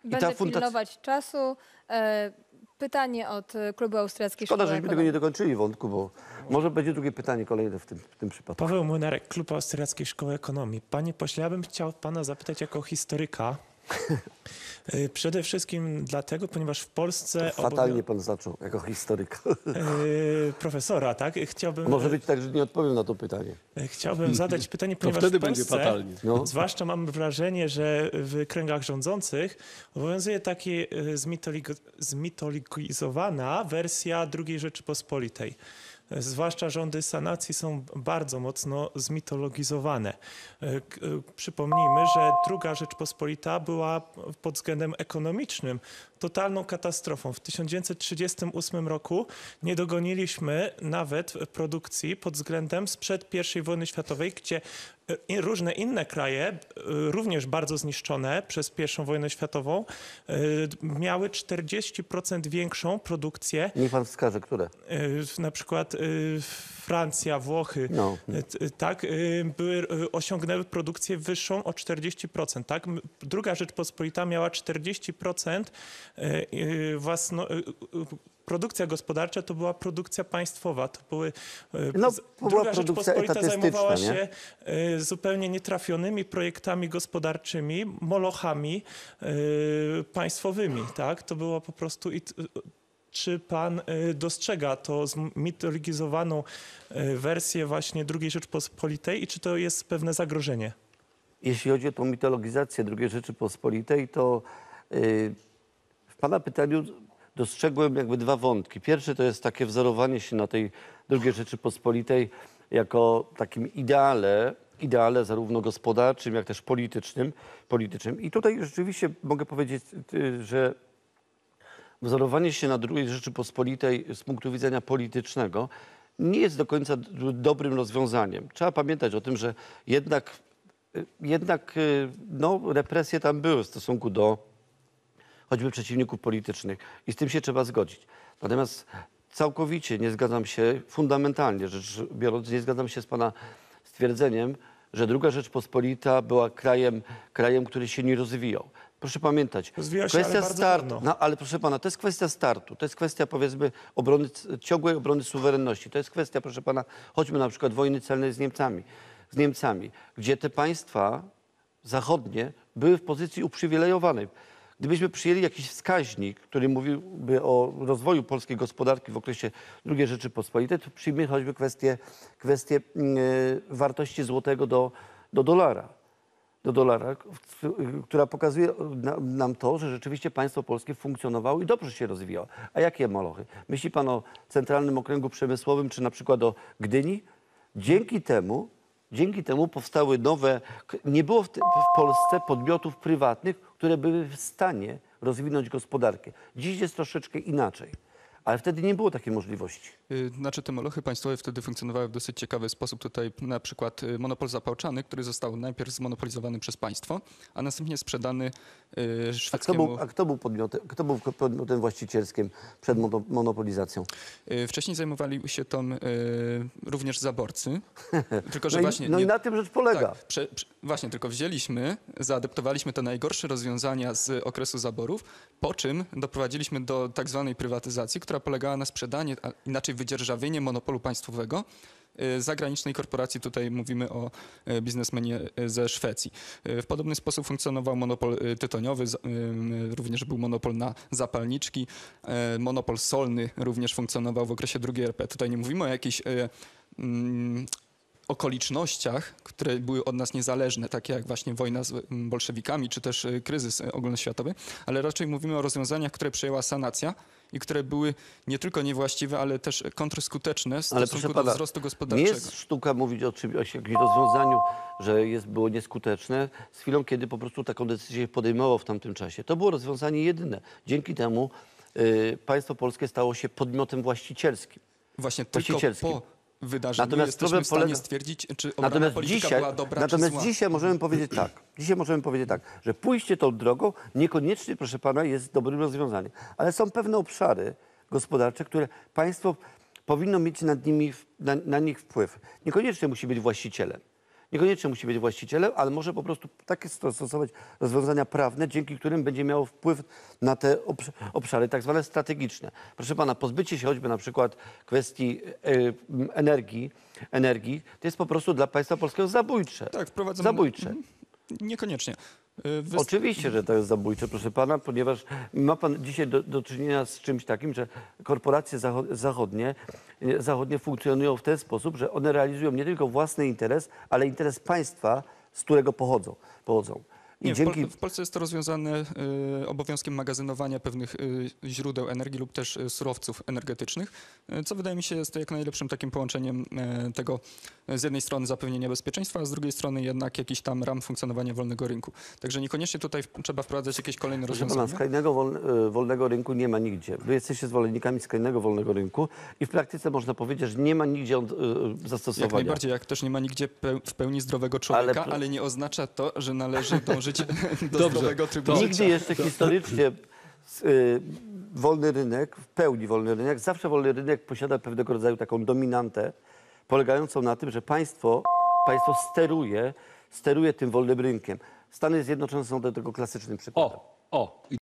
Będę pilnować czasu. Pytanie od Klubu Austriackiej Szkoda, Szkoły żeśmy tego nie dokończyli wątku, bo może będzie drugie pytanie kolejne w tym przypadku. Paweł Młynarek, Klub Austriackiej Szkoły Ekonomii. Panie pośle, ja bym chciał pana zapytać jako historyka. Przede wszystkim dlatego, ponieważ w Polsce... Fatalnie pan zaczął jako historyk. Profesora, tak? A może być tak, że nie odpowiem na to pytanie. Chciałbym zadać pytanie, ponieważ wtedy w Polsce, będzie fatalnie. No. zwłaszcza mam wrażenie, że w kręgach rządzących obowiązuje taka zmitologizowana wersja II Rzeczypospolitej. Zwłaszcza rządy sanacji są bardzo mocno zmitologizowane. Przypomnijmy, że II Rzeczpospolita była pod względem ekonomicznym totalną katastrofą. W 1938 roku nie dogoniliśmy nawet produkcji pod względem sprzed I wojny światowej, gdzie różne inne kraje, również bardzo zniszczone przez I wojnę światową, miały 40% większą produkcję. Niech pan wskaże, które? Na przykład Francja, Włochy, No. tak, osiągnęły produkcję wyższą o 40%. Tak? II Rzeczpospolita miała 40% produkcja gospodarcza to była produkcja państwowa. To były, była II produkcja Rzeczpospolita zajmowała etatystyczna, się zupełnie nietrafionymi projektami gospodarczymi, molochami państwowymi. Tak? To było po prostu... Czy pan dostrzega to zmitologizowaną wersję właśnie II Rzeczpospolitej i czy to jest pewne zagrożenie? Jeśli chodzi o tą mitologizację II Rzeczypospolitej, to w pana pytaniu dostrzegłem jakby dwa wątki. Pierwszy to jest takie wzorowanie się na tej II Rzeczypospolitej jako takim ideale zarówno gospodarczym, jak też politycznym. I tutaj rzeczywiście mogę powiedzieć, że wzorowanie się na II Rzeczypospolitej z punktu widzenia politycznego nie jest do końca dobrym rozwiązaniem. Trzeba pamiętać o tym, że jednak represje tam były w stosunku do choćby przeciwników politycznych i z tym się trzeba zgodzić. Natomiast całkowicie nie zgadzam się, fundamentalnie rzecz biorąc, nie zgadzam się z pana stwierdzeniem, że II Rzeczpospolita była krajem, który się nie rozwijał. Proszę pamiętać, kwestia startu, ale proszę pana, to jest kwestia startu, to jest kwestia powiedzmy ciągłej obrony suwerenności, to jest kwestia, proszę pana, choćby na przykład wojny celnej z Niemcami, gdzie te państwa zachodnie były w pozycji uprzywilejowanej. Gdybyśmy przyjęli jakiś wskaźnik, który mówiłby o rozwoju polskiej gospodarki w okresie II Rzeczypospolitej, to przyjmijmy choćby kwestię wartości złotego do dolara, która pokazuje nam to, że rzeczywiście państwo polskie funkcjonowało i dobrze się rozwijało. A jakie molochy? Myśli pan o Centralnym Okręgu Przemysłowym, czy na przykład o Gdyni? Dzięki temu powstały nowe... Nie było w Polsce podmiotów prywatnych, które były w stanie rozwinąć gospodarkę. Dziś jest troszeczkę inaczej. Ale wtedy nie było takiej możliwości. Znaczy te molochy państwowe wtedy funkcjonowały w dosyć ciekawy sposób. Tutaj na przykład monopol zapałczany, który został najpierw zmonopolizowany przez państwo, a następnie sprzedany szwedzkiemu... Kto był podmiotem właścicielskim przed monopolizacją? Wcześniej zajmowali się tym również zaborcy. Tylko, że i na tym rzecz polega. Tak, właśnie, tylko zaadaptowaliśmy te najgorsze rozwiązania z okresu zaborów, po czym doprowadziliśmy do tak zwanej prywatyzacji, która polegała na sprzedaniu, a inaczej wydzierżawienie monopolu państwowego zagranicznej korporacji. Tutaj mówimy o biznesmenie ze Szwecji. W podobny sposób funkcjonował monopol tytoniowy, również był monopol na zapalniczki. Monopol solny również funkcjonował w okresie II RP. Tutaj nie mówimy o jakiejś okolicznościach, które były od nas niezależne, takie jak właśnie wojna z bolszewikami, czy też kryzys ogólnoświatowy, ale raczej mówimy o rozwiązaniach, które przejęła sanacja i które były nie tylko niewłaściwe, ale też kontrskuteczne w stosunku do wzrostu gospodarczego. Nie jest sztuka mówić o jakimś rozwiązaniu, że było nieskuteczne z chwilą, kiedy po prostu taką decyzję podejmował w tamtym czasie. To było rozwiązanie jedyne. Dzięki temu państwo polskie stało się podmiotem właścicielskim. Właśnie tylko po wydarzeniu natomiast jesteśmy w stanie stwierdzić, czy obrana polityka była dobra, czy zła. Dzisiaj możemy powiedzieć tak, że pójście tą drogą niekoniecznie, proszę pana, jest dobrym rozwiązaniem. Ale są pewne obszary gospodarcze, które państwo powinno mieć na nich wpływ. Niekoniecznie musi być właścicielem. Niekoniecznie musi być właścicielem, ale może po prostu takie stosować rozwiązania prawne, dzięki którym będzie miało wpływ na te obszary tak zwane strategiczne. Proszę pana, pozbycie się choćby na przykład kwestii energii, to jest po prostu dla państwa polskiego zabójcze. Tak, wprowadzamy... Zabójcze. Niekoniecznie. Oczywiście, że to jest zabójcze, proszę pana, ponieważ ma pan dzisiaj do czynienia z czymś takim, że korporacje zachodnie funkcjonują w ten sposób, że one realizują nie tylko własny interes, ale interes państwa, z którego pochodzą. I Nie, dzięki... w Polsce jest to rozwiązane obowiązkiem magazynowania pewnych źródeł energii lub też surowców energetycznych, co wydaje mi się jest jak najlepszym takim połączeniem tego z jednej strony zapewnienia bezpieczeństwa, a z drugiej strony jednak jakiś tam ram funkcjonowania wolnego rynku. Także niekoniecznie tutaj trzeba wprowadzać jakieś kolejne Proszę rozwiązania. pana, skrajnego wolnego rynku nie ma nigdzie. Wy jesteście zwolennikami skrajnego wolnego rynku i w praktyce można powiedzieć, że nie ma nigdzie zastosowania. Jak najbardziej, jak też nie ma nigdzie w pełni zdrowego człowieka, ale nie oznacza to, że należy dążyć do zdrowego trybu życia. Nigdy jeszcze historycznie wolny rynek, w pełni wolny rynek, zawsze wolny rynek posiada pewnego rodzaju taką dominantę, polegającą na tym, że państwo steruje tym wolnym rynkiem. Stany Zjednoczone są do tego klasycznym przykładem. O,